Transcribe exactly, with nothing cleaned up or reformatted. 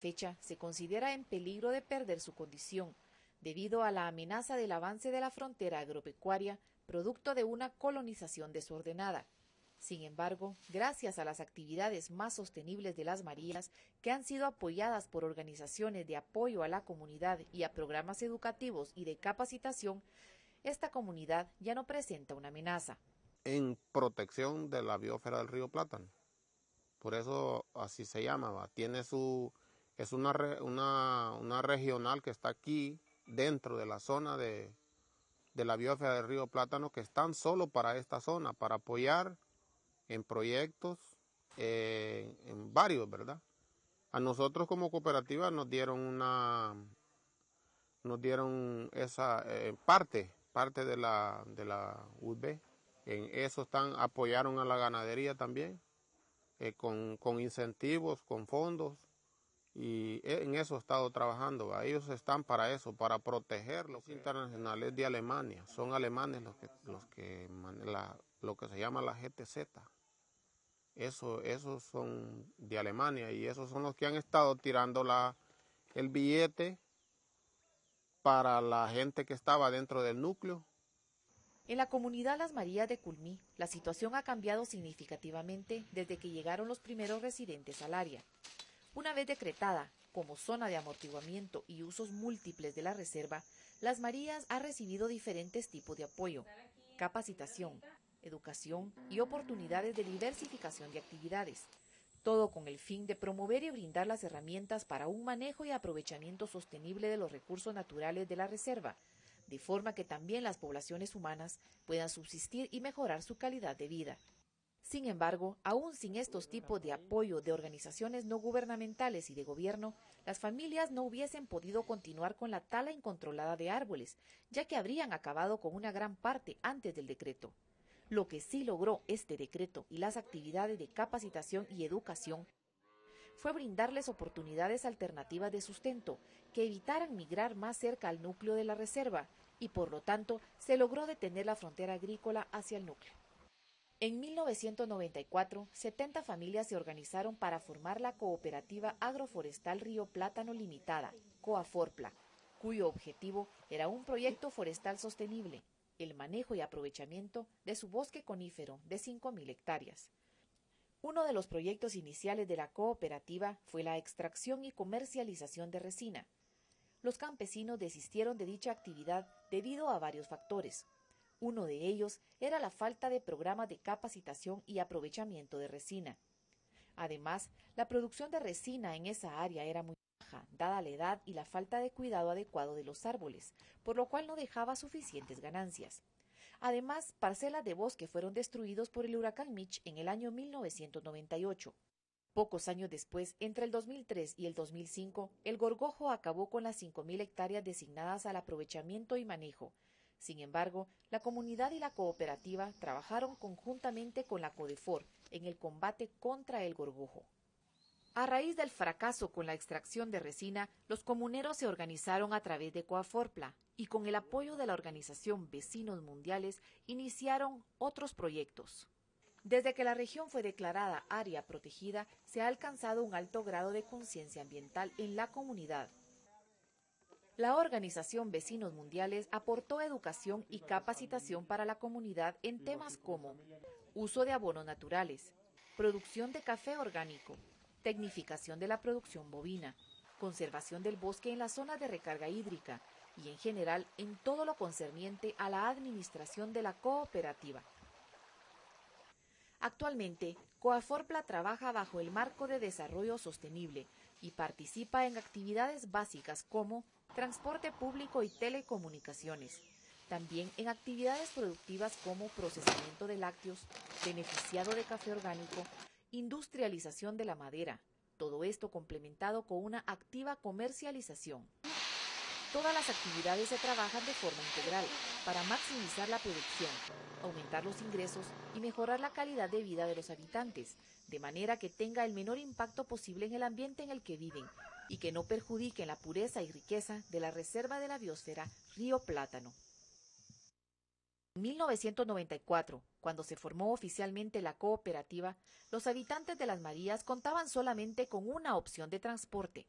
fecha se considera en peligro de perder su condición, debido a la amenaza del avance de la frontera agropecuaria, producto de una colonización desordenada. Sin embargo, gracias a las actividades más sostenibles de las Marías, que han sido apoyadas por organizaciones de apoyo a la comunidad y a programas educativos y de capacitación, esta comunidad ya no presenta una amenaza. En protección de la biosfera del río Plátano. Por eso así se llama, ¿va? Tiene su, es una, una, una regional que está aquí dentro de la zona de, de la biosfera del río Plátano, que están solo para esta zona, para apoyar en proyectos, eh, en varios, ¿verdad? A nosotros como cooperativa nos dieron una, nos dieron esa eh, parte, parte de la, de la U B. En eso están, apoyaron a la ganadería también. Eh, con, con incentivos, con fondos, y en eso he estado trabajando. ¿Va? Ellos están para eso, para proteger los internacionales de Alemania. Son alemanes los que, los que la, lo que se llama la G T Z. Eso, esos son de Alemania y esos son los que han estado tirando la, el billete para la gente que estaba dentro del núcleo. En la comunidad Las Marías de Culmí, la situación ha cambiado significativamente desde que llegaron los primeros residentes al área. Una vez decretada como zona de amortiguamiento y usos múltiples de la reserva, Las Marías ha recibido diferentes tipos de apoyo, capacitación, educación y oportunidades de diversificación de actividades, todo con el fin de promover y brindar las herramientas para un manejo y aprovechamiento sostenible de los recursos naturales de la reserva, de forma que también las poblaciones humanas puedan subsistir y mejorar su calidad de vida. Sin embargo, aún sin estos tipos de apoyo de organizaciones no gubernamentales y de gobierno, las familias no hubiesen podido continuar con la tala incontrolada de árboles, ya que habrían acabado con una gran parte antes del decreto. Lo que sí logró este decreto y las actividades de capacitación y educación fue brindarles oportunidades alternativas de sustento que evitaran migrar más cerca al núcleo de la reserva y por lo tanto se logró detener la frontera agrícola hacia el núcleo. En mil novecientos noventa y cuatro, setenta familias se organizaron para formar la Cooperativa Agroforestal Río Plátano Limitada, COAFORPLA, cuyo objetivo era un proyecto forestal sostenible, el manejo y aprovechamiento de su bosque conífero de cinco mil hectáreas. Uno de los proyectos iniciales de la cooperativa fue la extracción y comercialización de resina. Los campesinos desistieron de dicha actividad debido a varios factores. Uno de ellos era la falta de programas de capacitación y aprovechamiento de resina. Además, la producción de resina en esa área era muy baja, dada la edad y la falta de cuidado adecuado de los árboles, por lo cual no dejaba suficientes ganancias. Además, parcelas de bosque fueron destruidos por el huracán Mitch en el año mil novecientos noventa y ocho. Pocos años después, entre el dos mil tres y el dos mil cinco, el gorgojo acabó con las cinco mil hectáreas designadas al aprovechamiento y manejo. Sin embargo, la comunidad y la cooperativa trabajaron conjuntamente con la CODEFOR en el combate contra el gorgojo. A raíz del fracaso con la extracción de resina, los comuneros se organizaron a través de COAFORPLA y con el apoyo de la organización Vecinos Mundiales iniciaron otros proyectos. Desde que la región fue declarada área protegida, se ha alcanzado un alto grado de conciencia ambiental en la comunidad. La organización Vecinos Mundiales aportó educación y capacitación para la comunidad en temas como uso de abonos naturales, producción de café orgánico, tecnificación de la producción bovina, conservación del bosque en las zonas de recarga hídrica y en general en todo lo concerniente a la administración de la cooperativa. Actualmente, COAFORPLA trabaja bajo el marco de desarrollo sostenible y participa en actividades básicas como transporte público y telecomunicaciones. También en actividades productivas como procesamiento de lácteos, beneficiado de café orgánico, industrialización de la madera, todo esto complementado con una activa comercialización. Todas las actividades se trabajan de forma integral para maximizar la producción, aumentar los ingresos y mejorar la calidad de vida de los habitantes, de manera que tenga el menor impacto posible en el ambiente en el que viven y que no perjudiquen la pureza y riqueza de la reserva de la biosfera Río Plátano. En mil novecientos noventa y cuatro, cuando se formó oficialmente la cooperativa, los habitantes de Las Marías contaban solamente con una opción de transporte,